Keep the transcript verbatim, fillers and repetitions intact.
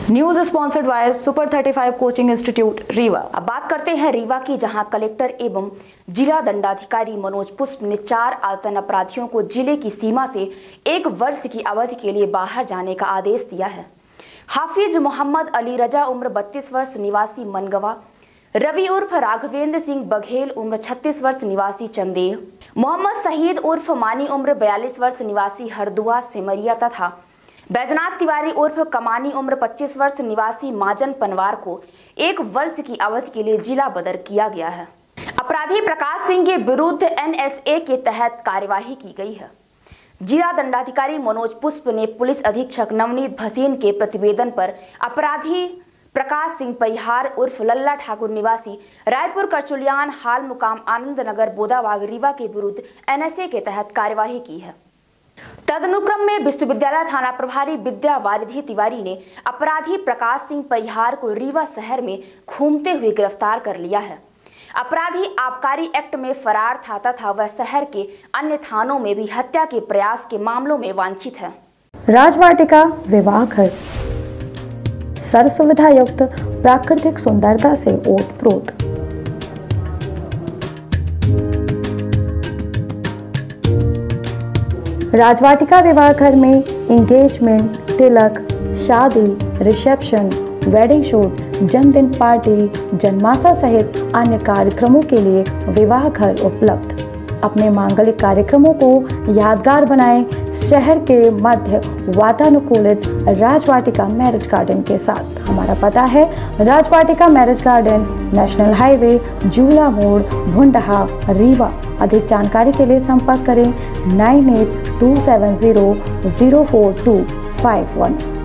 News sponsored by super thirty five coaching institute Rewa. अब बात करते हैं रीवा की, जहां कलेक्टर एवं जिला दंडाधिकारी मनोज पुष्प ने चार आतंक अपराधियों को जिले की सीमा से एक वर्ष की अवधि के लिए बाहर जाने का आदेश दिया है। हाफिज मोहम्मद अली रजा उम्र बत्तीस वर्ष निवासी मनगवा, रवि उर्फ राघवेंद्र सिंह बघेल उम्र छत्तीस वर्ष निवासी चंदेह, मोहम्मद शहीद उर्फ मानी उम्र बयालीस वर्ष निवासी हरदुआ सिमरिया तथा बैजनाथ तिवारी उर्फ कमानी उम्र पच्चीस वर्ष निवासी माजन पनवार को एक वर्ष की अवधि के लिए जिला बदर किया गया है। अपराधी प्रकाश सिंह के विरुद्ध एन एस ए के तहत कार्यवाही की गई है। जिला दंडाधिकारी मनोज पुष्प ने पुलिस अधीक्षक नवनीत भसीन के प्रतिवेदन पर अपराधी प्रकाश सिंह परिहार उर्फ लल्ला ठाकुर निवासी रायपुर करचुलियान हाल मुकाम आनंद नगर बोदाबाग रीवा के विरुद्ध एन एस ए के तहत कार्यवाही की है। तदनुक्रम में विश्वविद्यालय थाना प्रभारी विद्या वारिधि तिवारी ने अपराधी प्रकाश सिंह परिहार को रीवा शहर में घूमते हुए गिरफ्तार कर लिया है। अपराधी आबकारी एक्ट में फरार था तथा वह शहर के अन्य थानों में भी हत्या के प्रयास के मामलों में वांछित है। राजवाटिका विवाह घर सर्व सुविधा युक्त प्राकृतिक सुंदरता से ओतप्रोत। राजवाटिका विवाह घर में एंगेजमेंट, तिलक, शादी, रिसेप्शन, वेडिंग शूट, जन्मदिन पार्टी, जन्माशा सहित अन्य कार्यक्रमों के लिए विवाह घर उपलब्ध। अपने मांगलिक कार्यक्रमों को यादगार बनाएं शहर के मध्य वातानुकूलित राजवाटिका मैरिज गार्डन के साथ। हमारा पता है Rajvatika marriage garden, national highway, Jula मोड़, भुंडहा, रीवा। अधिक जानकारी के लिए संपर्क करें nine eight two seven zero zero four two five one.